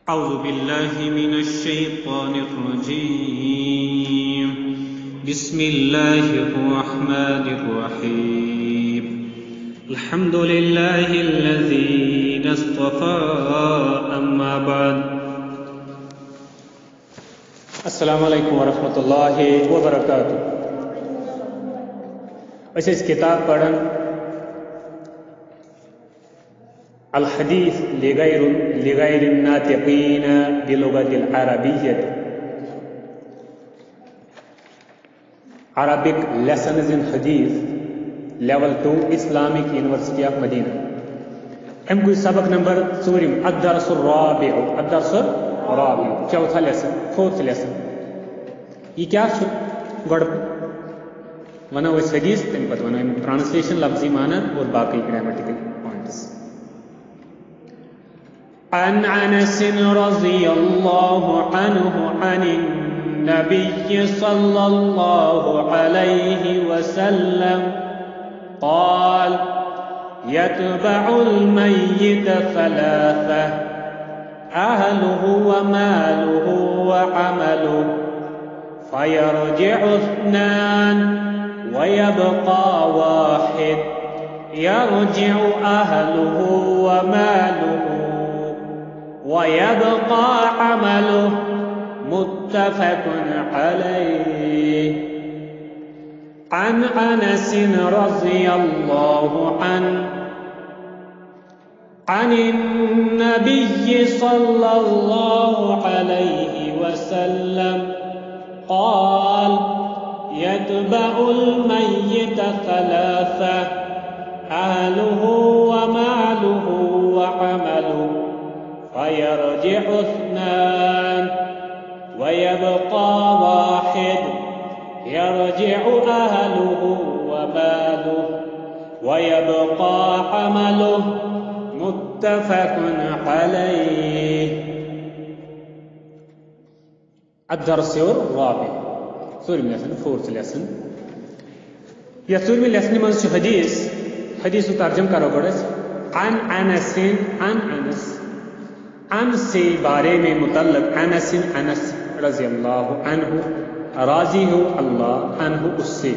أعوذ بالله من الشيطان الرجيم بسم الله الرحمن الرحيم الحمد لله الذي اصطفى أما بعد السلام علیکم ورحمۃ اللہ وبرکاتہ. اس کتاب پڑھن الحدیث لغیر الناطقین بلغت العربیت عربک لیسنز ان حدیث level 2 Islamic University of Madinah. Um کوئی سبق نمبر 4 الدرس الرابع چوتھا لیسن فورتھ لیسن. یہ کیا گوڑ ونو اس حدیث تم پتہ ونو ٹرانسلیشن لفظی معنی اور باقی گرامیٹیکل پوائنٹس. عن انس رضی اللہ عنہ عن النبی صلی اللہ علیہ وسلم قال يتبع الميت ثلاثة أهله وماله وعمله فيرجع اثنان ويبقى واحد يرجع أهله وماله ويبقى عمله متفق عليه. عن أنس رضي الله عنه عن النبي صلى الله عليه وسلم قال يتبع الميت ثلاثة أهله وماله وعمله فيرجع اثنان ويبقى واحد يرجع أهله وماله ويبقى عمله متفق عليه. الدرس الرابع ثورم لیسن فورتھ لیسن. یا ثورم لیسن من حدیث ترجم کرو گڑس. عن انس ان سے بارے میں متعلق انس رضی اللہ عنہ راضی ہو اللہ عنہ اس سے.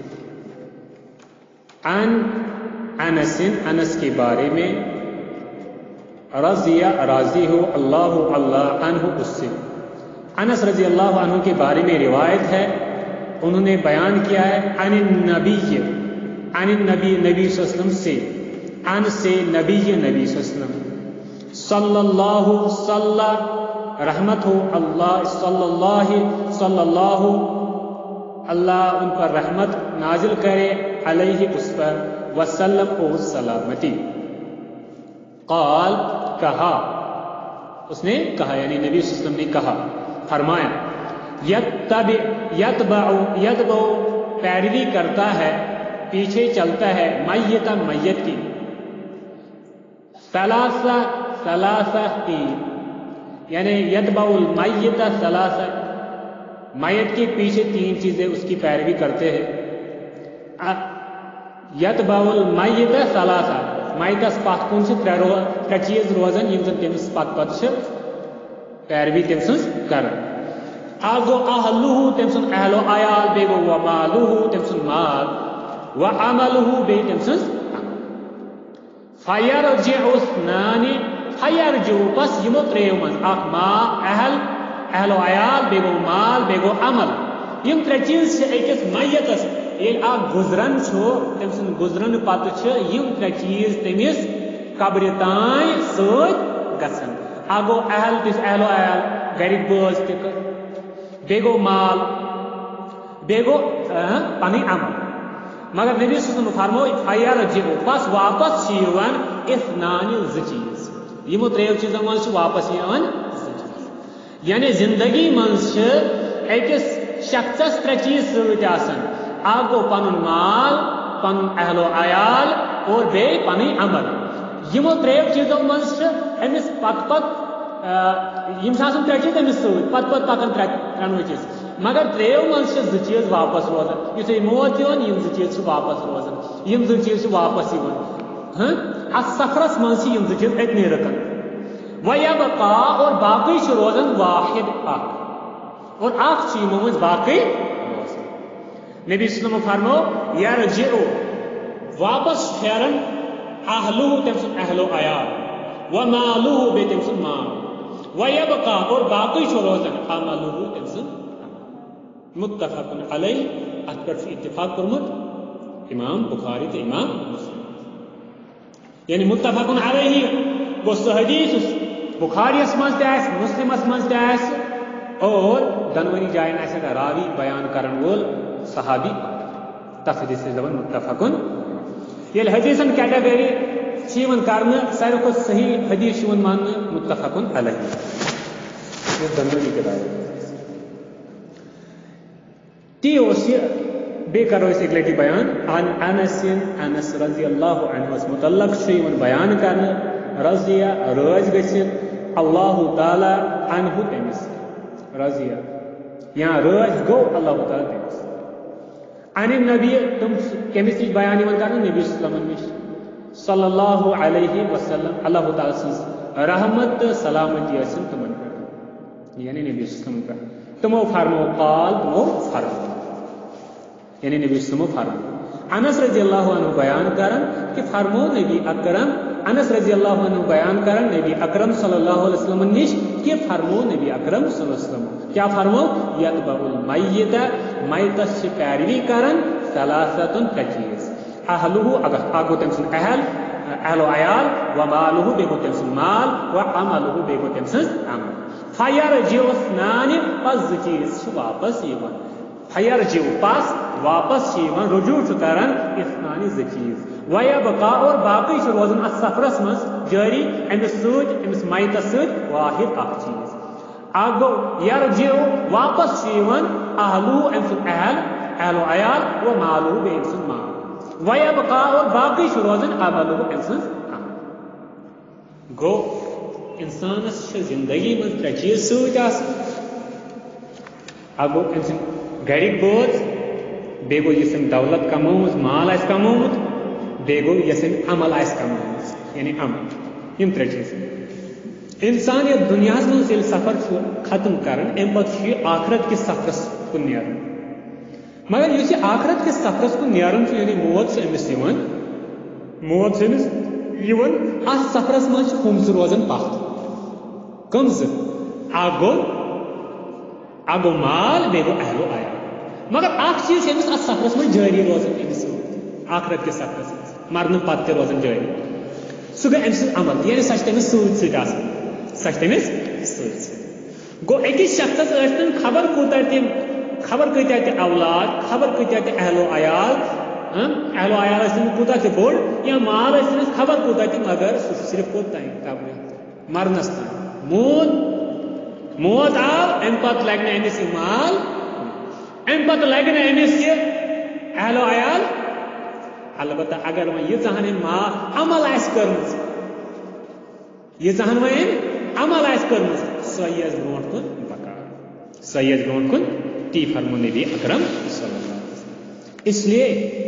عن انس کے بارے میں راضی ہو اللہ عنہ اس سے. انس رضی اللہ عنہ کے بارے میں روایت ہے، انہوں نے بیان کیا ہے عن النبی نبی صلی اللہ علیہ وسلم سے. عن سے نبی صلی اللہ علیہ وسلم صلی اللہ رحمت ہو اللہ صلی اللہ اللہ ان پر رحمت نازل کرے علیہ اس پر وسلم و سلامتی. قال کہا، اس نے کہا یعنی نبی صلی اللہ علیہ وسلم نے کہا فرمایا یتبع پیروی کرتا ہے پیچھے چلتا ہے میت کی ثلاثہ تین یعنی یتبع المیت ثلاثہ میت کے پیچھے تین چیزیں اس کی پیروی کرتے ہیں. یتبع المیت ثلاثہ میتس پتھ کن سے ترے چیز روزان یم زن تمس پتہ پیروی تم سن کران. اکھ گو اہلہ تم سن اہل و عیال، بی گو ومالہ تم سن مال، وعملہ بی تم سن فیرجع اثنان فیرجع پس یمو تریو من اکھ اہل و عیال، بی گو مال، بی گو عمل. یم ترے چیز اکس میتس یل اکھ گزرن تم سن گزرن پتہ یم ترے چیز تمس قبر تان ست گژھن. اکھ گو اہل و عیال گرک بٲژ تہ بیٚیہِ گوٚو مال بیٚیہِ گوٚو پنٕنۍ عمل. مگر نبی صلی اللہ علیہ وسلم فرمو فیرجع پس واپس یوان اثنان زٕ چیز. یمو تریو چیزن منٛز چھِ واپس یوان زٕ چیز. یعنی زندگی منٛز چھِ أکِس شخصس ترے چیز سۭتۍ آسان. اکھ گوٚو پنُن مال، پنُن اہل و عیال اور بیٚیہِ پنٕنۍ عمل. یمو تریو چیزو منٛز چھِ أمِس پتہٕ یم آسان ترے چیز أمِس سۭتۍ پتہٕ پکان ترٛنوے چیز. مگر تریو منٛز چھِ زٕ چیز واپس روزان. یُتھُے موت یِوان یم زٕ چیز چھِ واپس روزان. یم زٕ چیز چھِ واپس یِوان. اتھ سفرس منٛز چھِ یم زٕ چیز اتنی رکان. وَيَبْقَى اور باقی چھ روزن واحد اکھ اور اکھ چھ یمو مز باقی روزن. نبی صلی اللہ علیہ وسلم فرمو یرجع واپس پھیرن اہلہ تم سن اہل و عیال ومالہ بے تم سن مال وَيَبْقَى اور باقی چھ روزن عملہ تم سن. متفق علیہ ات پر اتفاق کرمت امام بخاری تو امام مسلم. یعنی متفق علیہ گو سہ حدیث بخاری مز مسلم مز اور دنونی جائن راوی بیان کرن وول صحابی تف حدیث دپان متفق. یل حدیثن کیٹگری کرنے ساروی کھت صحیح حدیث مان متفق علیہ یہ دنونی کتاب تی بی کرو اس ایک لٹی بیان عن انس رضی اللہ عنہ متعلق بیان کرنے رضی راج گھن اللہ تعالی عنہ تمس رضی یا راج گو اللہ تعالی تمس عن نبی تم کمس نش بیان کرنے نبی صلی اللہ علیہ وسلم اللہ تعالی سز رحمت سلامتی ٲسِن تمن پہ یعنی نبی صلی اللہ علیہ وسلم پہ تمو فرمو قال تمو فرمو یعنی نبی صلی اللہ علیہ وسلم فرمو. انس رضی اللہ عنہ بیان کرن کہ فرمو نبی اکرم انس رضی اللہ عنہ بیان کرن نبی اکرم صلی اللہ علیہ وسلم نش کہ فرمو نبی اکرم صلی اللہ علیہ وسلم کیا فرمو یتبع المیت میتس سے پیروی کرن ثلاثتن چیز اہلہ اگو تم سن اہل و عیال و مالہ بیگو تم سن مال و عملہ بیگو تم سن عمل. فیرجع اثنان پس چیز واپس یوان فیرجع پس واپس رجوع کران اثنان چیز ویبقى اور باقی روزان ات سفرس مز جاری امس امس میتس ست واحد اخ چیز اگو یرجع واپس اہلو ام سن اہل و عیال و مالو بے ام سن مال ویبقى اور باقی روزان عملو ام سن عمل. گو انسانس زندگی من ترے چیز ست اگو ام سن گرک بوز بی گو یس دولت کمومت مال آس کمومت بی گو یس عمل آس کمومت یعنی عمل یم ترے چیز. انسان یہ دنیا من سفر ختم کران ام پتہ آخرت کس سفرس کن نیران مگر اس آخرت کس سفرس کن نیران یعنی موت امس موت امس ات سفرس من ہم روزان پتھ کم اگو مال بی گو اہل و عیال مگر اخ چیز امس ات سفرس من جاری روزان امس آخرت کس سفرس مرن پتہ تہ روزان جاری سہ گئی ام سن عمل یعنی سہ تمس سہ تمس گو اکس شخصس ٲسۍتن خبر کوتاہ تم خبر کۭتیاہ تہ اولاد خبر کۭتیاہ تہ اہل و عیال ٲسِن کوتاہ تہ بوڑ یا مال ٲسِن خبر کوتاہ تہ مگر سہ صرف کوت تام قبر مرنس تام موت آو ام پتہ لگہ نہٕ أمِس یہِ مال ام پتہ لگہ نہٕ أمِس یہِ اہل و عیال البتہ اگر وۄنۍ ییٖژاہن أمۍ عمل آسہِ کٔرمٕژ ییٖژاہن وۄنۍ أمۍ عمل آسہِ کٔرمٕژ سۄ یِیَس برونٛٹھ کُن بکار سۄ یِیَس برونٛٹھ کُن تی فرمو نبی اکرم صلی اللہ علیہ وسلم. اس لیے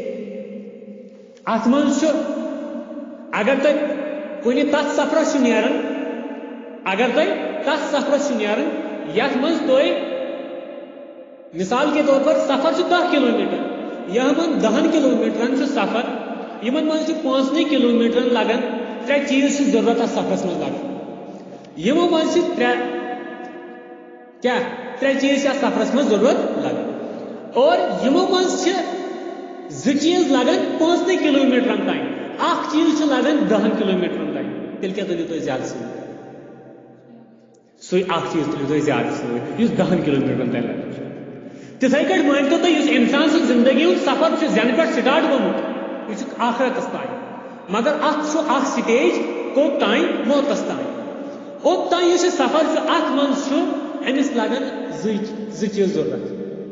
ات من اگر تُہۍ کُنہِ تتھ سفرس چھُ نیران اگر تُہۍ تتھ سفرس چھُ نیران یتھ منٛز تُہۍ مثال کے طور پر سفر چھُ 10 کلومیٹر یمن 10 کلومیٹرن چھُ سفر یمن منٛز چھُ 5 کلومیٹرن لگان 3 چیز چھِ ضرورت اتھ سفرس منٛز لگان یمو منٛز چھِ 3 چیز اتھ سفرس منٛز ضرورت لگان اور یمو منٛز چھِ 2 چیز لگان 5 کلومیٹرن تام اکھ چیز چھُ لگان 10 کلومیٹرن تام تیٚلہِ کیٛاہ تُلِو تُہۍ زیادٕ سۭتۍ سُے اکھ چیز تُلِو تُہۍ زیادٕ سۭتۍ یُس 10 کلومیٹرن تام لگان چھُ. تِتھے کٲٹھۍ مٲنتو تُہۍ یُس انسان سٕنٛز زندگی ہُنٛد سفر چھُ زینہٕ پٮ۪ٹھ سٹارٹ گوٚمُت یہِ چھُ آخرتس تام مگر اتھ چھُ اکھ سٹیج کوٚت تام موتس تام اوٚتام یُس یہِ سفر چھُ اتھ منٛز چھُ أمِس لگان 2 چیز ضرورت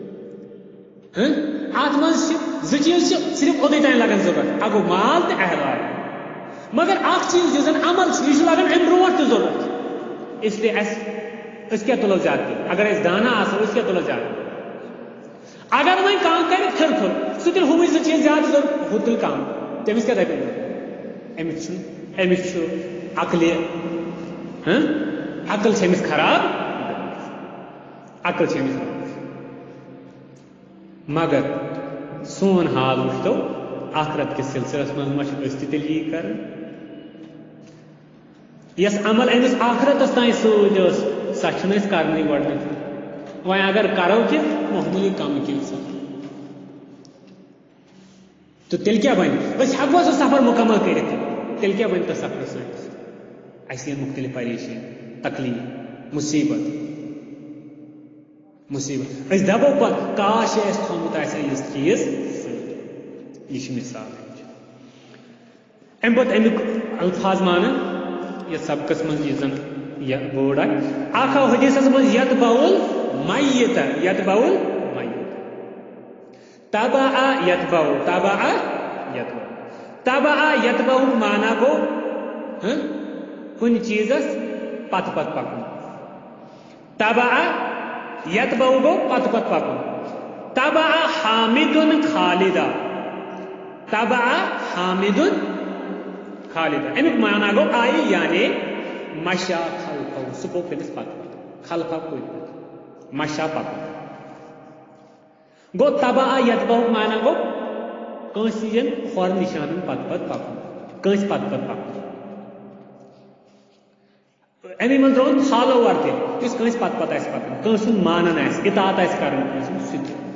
اتھ منٛز چھِ 2 چیز چھِ صرف اوٚتُے تام لگان ضرورت اگو مال تہٕ اہل عیال مگر اکھ چیز یُس زن عمل چھُ یہِ چھُ لگان امہِ برونٛٹھ تہِ ضرورت اس لیے أسۍ کیٛاہ تُلو زیادٕ تیٚلہِ اگر أسۍ دانا آسو أسۍ کیٛاہ تُلو زیادٕ اگر وۄنۍ کانٛہہ کرِ پھِر پھِر سُہ تُلہِ ہُمٕے 2 چیز زیادٕ ضرورت ہُہ تُلہِ کم تٔمِس کیٛاہ دپہِ أمِس چھُ عقلہِ عقل چھمس خراب عقل چھمس خراب مگر سون حال وچھتو آخرت کس سلسلس من مش تیل یہ کر یس عمل امس آخرتس تین ست سا کرنے گۄڈنیتھ وۄنۍ اگر کرو کہ معمولی کم کیل سا تو تیل کیا بن ہیکو سہ سفر مکمل کرت تیل کیا بن تو سفر سنس اس مختلف پریشانی تکلیف مصیبت اس دپو پہ کاش اس تھومت یہ چیز یہ مثال ام پتہ امیک الفاظ مانا یہ سبقس من یہ زن یہ بورڈ آئی آخو حدیث من یتبعل میت تبع یتبع مانا گو کن چیزس پت پکن تبع یتبع گو پت پکن تبع حامد خالدہ امیک مانا گو آئی یعنی مشا خلفو سہ پوک تمس پت خلفا پت مشا پکن گو تبع یتبع مانا گو کنس خور نشان پت پکن کنس پت پکن امی من ترون فالوور تہ اس کنس پت پکن کنس مانن اطاعت کرن کنس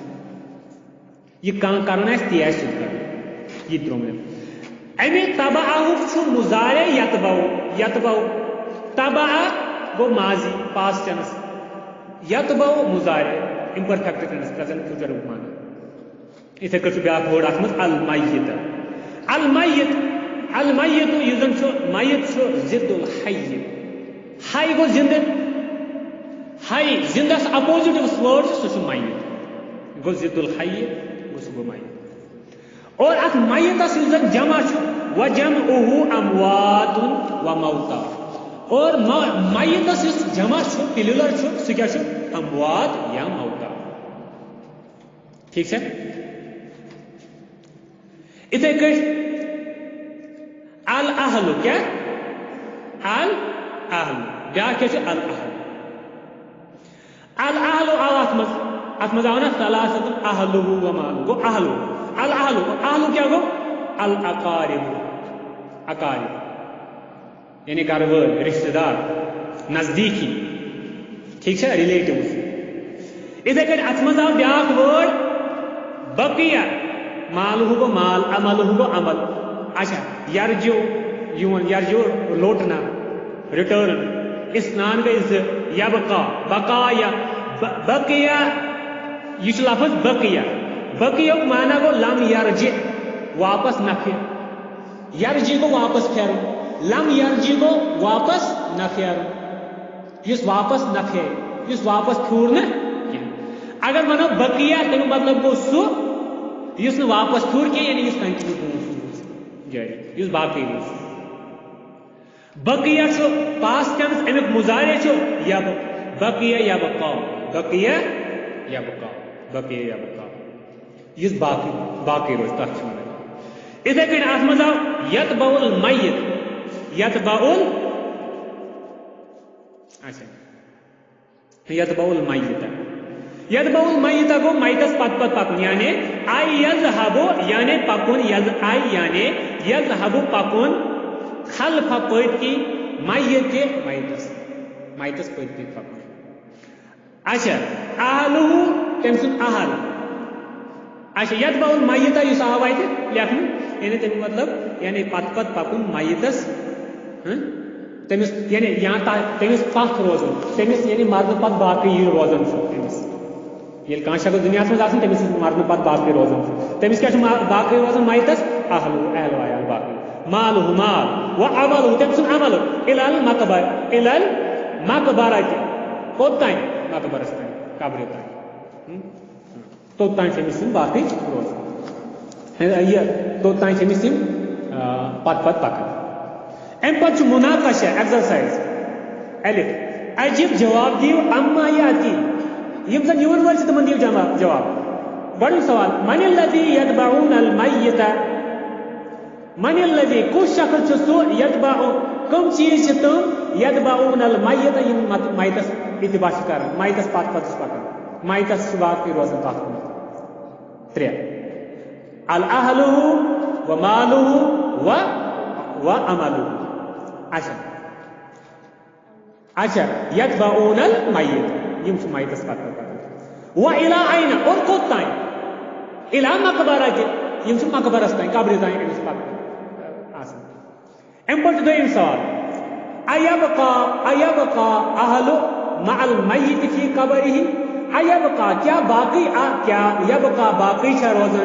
یہ کرن تی کرن یہ تروم امی تبع مضارع یتبع تبع گو ماضی پاسٹ ٹینس یتبع مضارع امپرفیکٹ ٹینس پریزنٹ فیوچر مانا اتھے کٹ بیاا بورڈ ات مز المیت یہ زن میت ضد الحی حی گو زندہ حی زندس اپوزٹ ورڈ سہ میت گو ضد الحی گو سہ گو میت اور ات میتس زن جمع وجمعہ اموات و موتا اور میتس جمع پلولر سہ کیا اموات یا موتا ٹھیک سے اتھے کٹ الاہل کیا الاہل بیا کیا الاہل آو ات مز آو نا ثلاثت اہلہ و مال گو اہلو الاہلو کیا گو الاقارب یعنی گھر وال رشتہ دار نزدیکی ٹھیک ہے ریلیٹیوز اتھے کٹ ات مز آو بیاکھ ورڈ بقیہ مالہ گو مال عملہ گو عمل اچھا یرجو لوٹنا ریٹرن اسنان گئی یبقا بقایا بقیہ یہ لفظ بقیہ مانا گو لم یرجع واپس نہ پھر یرجع گو واپس پھیرو لم یرجع گو واپس نہ پھیرو اس واپس نہ پھیر اس واپس پھور نہ اگر ونو بقیہ تمیک مطلب گو سہ اس واپس پھور کی یعنی اس کنٹینیو جاری اس باقی روز بقیہ پاس ٹینس امیک مضارع یب بقیہ یبقا اس باقی روز تک اتھے کن ات مز آو یتبع المیت یتبع المیت گو میتس پت پکن یعنی آئی یذہبو یعنی پکن آئی یعنی یذہبو پکن خلف پت کی میتس پت پکن اچھا اہلہ تم سن اہل اچھا یتبع المیت اس آو اتہ لکھن یعنی تمیک مطلب یعنی پت پکن میتس تمس یعنی تمس پتھ روزن تمس یعنی مرد پتہ باقی روزن تمس یل کان شخص دنیا مز آسن تمس مرد پتہ باقی روزن تمس کیا باقی روزن میتس اہل عیال باقی مالہ مال و عملہ تم سن عمل الی المقبرۃ کوتان مقبرس تان قبر تان توتان تمس باقی روزن یہ توتان تمس پت پکان ام پتہ مناقشہ ایکزرسائز الف عجیب جواب دیو اما یاتی یم زن یون ول تمن دیو جواب گۄڈنیُک سوال من الذی یتبعون المیت من الذی کس شخص سہ یتبع کم چیز تم یتبعون المیت یم میتس اتباع کران میتس پت پکان میتس باقی روزان تات کن 3 الاہلہ ومالہ وعملہ اچھا یتبعون المیت یم میتس پت پکان وإلى أين اور کوت تائیں إلى مقبرة یم مقبرس تائیں قبر تائیں امس پت آسان ام پتہ دویم سوال ایبقى أهل مع المیت فی قبره ایبقى کیا یبقى باقی چھا روزن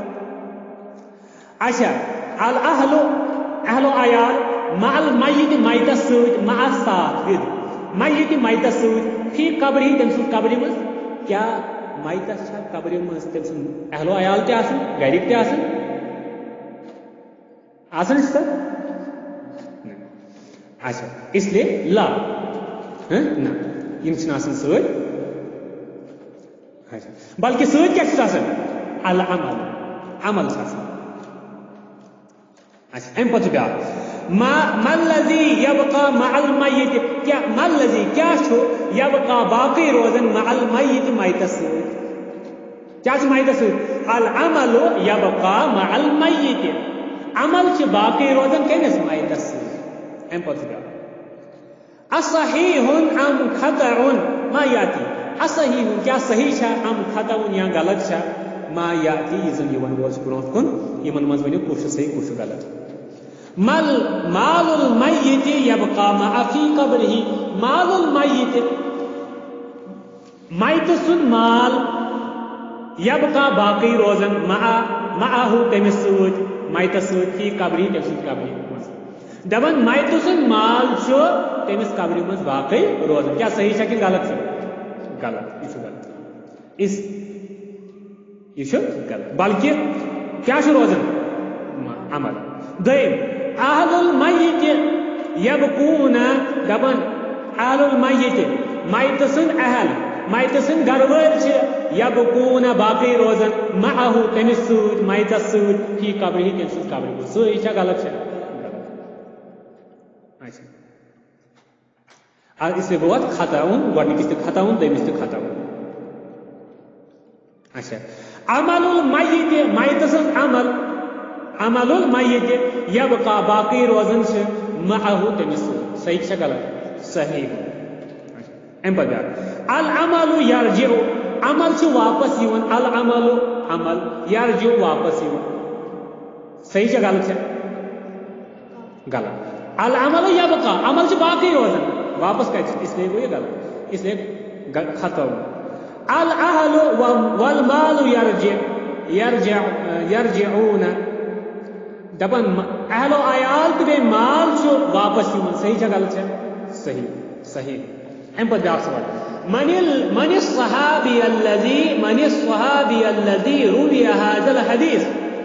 اچھا الاہل اہل و عیال مع المیت میتس سۭتۍ مع ساتھ ود میت میتس سۭتۍ فی قبره تم سن قبر مز کیا میتس چھا قبر مز تم سن اہل و عیال تہ آسن گرک تہ آسن سر اچھا اس لیے لا نا یم چھن آسن سۭتۍ بلکہ سۭتۍ کیا چھُس آسان العمل عمل چھُ آسان اچھا ام پتہ بیاکھ ما الذی یبقى مع المیت کیا ما الذی کیا چھُ یبقى باقی روزن مع المیت میتس سۭتۍ کیا چھُ میتس سۭتۍ العمل یبقى مع المیت عمل چھُ باقی روزن کٔمِس میتس سۭتۍ ام پتہ بیاکھ اصحیح ام خطأ ما یاتی اصحیح کیا صحیح چھا ام خطأ یا غلط چھا ما یاتی یہ زن یون وول برونٛٹھ کُن یمن منٛز ؤنِو کُس چھُ صحیح کُس چھُ غلط مال المیت یبقى مع فی قبرہ مال المیت میت سن مال یبقى باقی روزن معہ تمس سۭتۍ میتس سۭتۍ فی قبرہ تم سن قبرہ مز دپان میت سن مال چھُ تمس قبرہ مز باقی روزن کیا صحیح چھا کہ غلط چھُ غلط یہ غلط یہ غلط بلکہ کیا روزن عمل دویم اہل المیت یبقون دپان اہل المیت میت سن اہل میت سن گھر وٲلۍ چھِ یبقون باقی روزن معہ تمس سۭتۍ میتس سۭتۍ فی قبرہ تم سٕنٛز قبرہ منٛز صحیح چھا غلط چھا اس لیے گوٚو خطا گۄڈنِکِس تہِ خطا دوٚیمِس تہِ خطا اچھا عمل المیت میت سٕنٛز عمل المیت یبقى باقی روزن سے معہ تمس صحیح چھا غلط صحیح ام پتہ بیاکھ العمل یرجع عمل چھ واپس یوان العمل عمل یرجع واپس یوان صحیح چھا غلط چھا غلط العمل یبقى عمل چھ باقی روزن واپس کت اس لیے گو یہ غلط اس لیے خطا الاہل والمال یرجعون دپان اہل و عیال تو بے مال چھو واپس یوان صحیح چھا غلط چھا صحیح صحیح ام پتہ بیاکھ سوال من الصحابی الذي روی هذا الحدیث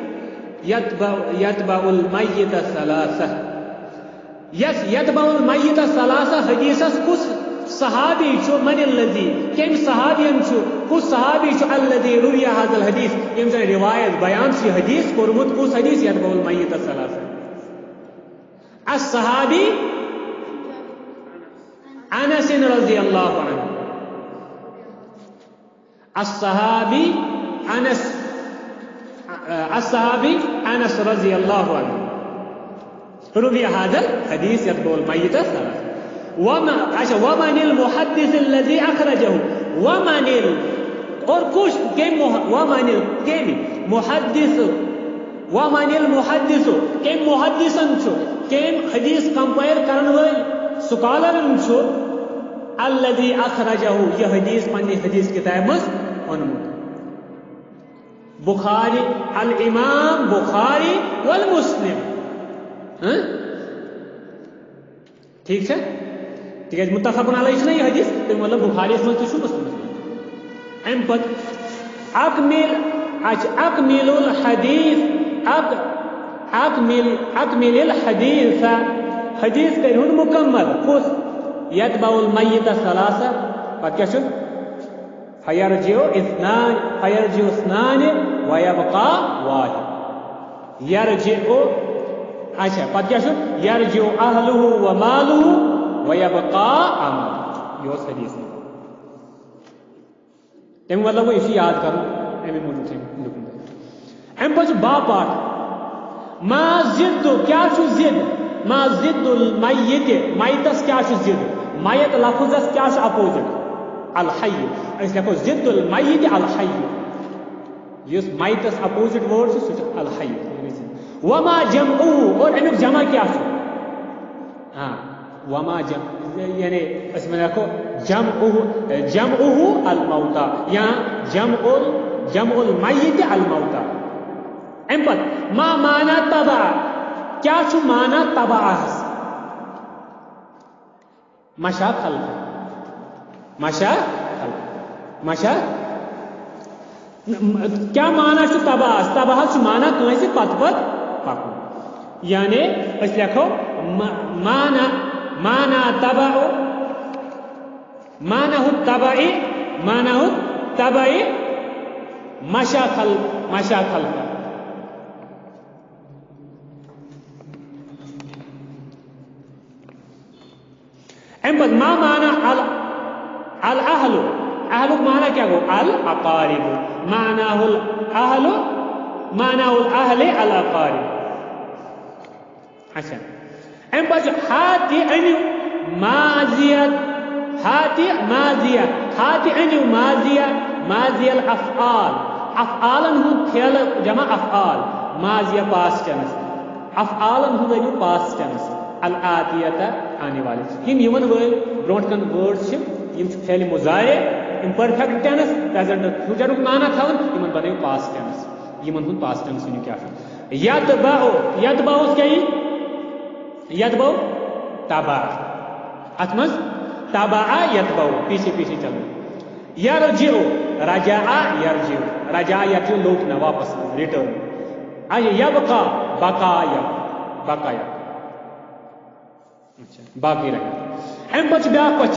یتبع المیت ثلاثہ یتبع المیت ثلاثہ حدیثس کس صحابی چھو من الذي کم صحابین چھو کس صحابی چھو الذي روی هذا الحدیث یم زن روایت بیان چھ حدیث کورمت کس حدیث یتبع المیت ثلاثہ الصحابی انس رضی اللہ عنہ الصحابی انس رضی اللہ عنہ روی هذا الحديث يتبع الميت ثلاثة ومن المحدث الذي أخرجه اور کچھ ومن المحدث کم محدثن چھو کم حدیث کمپائر کرن ول سکالرن چھو الذي أخرجه یہ حدیث پنی حدیث کتاب مز اونمت بخاری الامام بخاری والمسلم ٹھیک ہے تک متفق علیہ چھ یہ حدیث تم مطلب بخاری من تہ مسلم ام پت اکمل الحدیث اکمل الحدیث حدیث کرن مکمل کس یتبع المیت ثلاثہ پتہ کیا چھ فیرجع اثنان ویبقى واحد یرجع اچھا پتہ کیا چھ یرجع اہلہ و مالہ وَيَبْقَى عَمَلُ. یہ اس حدیث میں تم مطلب وہ اسی یاد کرو امی موجود ہے ام پہ با پاٹ ما ضد کیا چھو ضد ما ضد المیت میتس کیا چھو ضد میت لفظس کیا چھو اپوزٹ الحی اس لکھو ضد المیت الحی یس میتس اپوزٹ ورڈ سے الحی وما جمعہ اور امیک جمع کیا چھو ہاں وما جمع یعنی اس میں رکھو جمعہ الموتا یا جمع المیت الموتا. ام پت ما مانا تبع کیا چھو مانا تبع مشا خلق کیا مانا چھو تبع چھو مانا کنسی پت پکن یعنی اس لکھو مانا تبع مانا تبع مشا خلق. امبد ما مانا الاهل اهل مانا کیا گو الاقارب معناه الاهل الاقارب. اچھا امبد ہاتھ انیو ماضیت ہاتھ انیو ماضی الافعال افعالن ہن پھیل جمع افعال ماضیہ پاسٹ ٹینس افعالن ہن انیو پاسٹ ٹینس الاتیتا آنے والے ہم یمن ول برونٹ کن ورڈز یم پھیل مضارع امپرفیکٹ ٹینس پریزنٹ فیوچر معنی تھاون یمن بنائیو پاسٹ ٹینس یمن ہن پاسٹ ٹینس ونیو کیا یتبع کیا یتبع تبع اتمز تبع یتبع پیچھے چلو یرجع رجع یرجع لوٹنا واپس ریٹرن یبقى بقا باقی رہے ام بچ بیاکھ